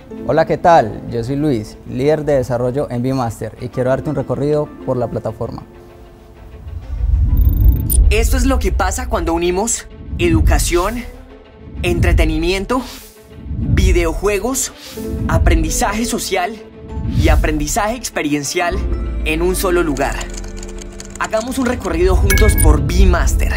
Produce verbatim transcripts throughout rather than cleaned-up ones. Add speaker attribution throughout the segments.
Speaker 1: Hola, ¿qué tal? Yo soy Luis, líder de desarrollo en Beemaster y quiero darte un recorrido por la plataforma.
Speaker 2: Esto es lo que pasa cuando unimos educación, entretenimiento, videojuegos, aprendizaje social y aprendizaje experiencial en un solo lugar. Hagamos un recorrido juntos por Beemaster.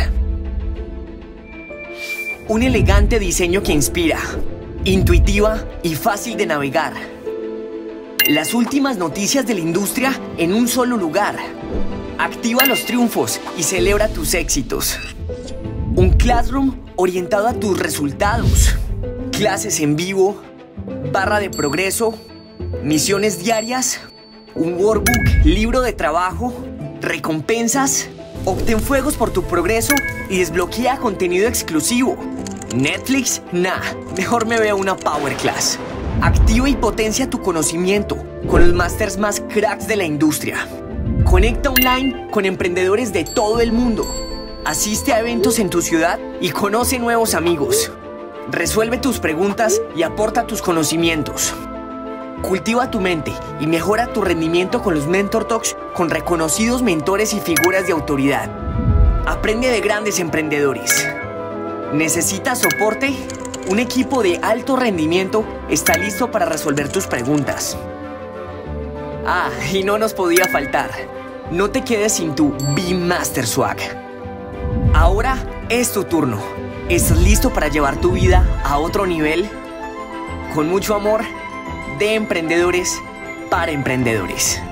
Speaker 2: Un elegante diseño que inspira, intuitiva y fácil de navegar. Las últimas noticias de la industria en un solo lugar. Activa los triunfos y celebra tus éxitos. Un Classroom orientado a tus resultados. Clases en vivo, barra de progreso, misiones diarias, un workbook, libro de trabajo, recompensas. Obtén fuegos por tu progreso y desbloquea contenido exclusivo. Netflix, nah, mejor me veo una Power Class. Activa y potencia tu conocimiento con los másters más cracks de la industria. Conecta online con emprendedores de todo el mundo. Asiste a eventos en tu ciudad y conoce nuevos amigos. Resuelve tus preguntas y aporta tus conocimientos. Cultiva tu mente y mejora tu rendimiento con los Mentor Talks con reconocidos mentores y figuras de autoridad. Aprende de grandes emprendedores. ¿Necesitas soporte? Un equipo de alto rendimiento está listo para resolver tus preguntas. Ah, y no nos podía faltar. No te quedes sin tu Beemaster Swag. Ahora es tu turno. ¿Estás listo para llevar tu vida a otro nivel? Con mucho amor, de emprendedores para emprendedores.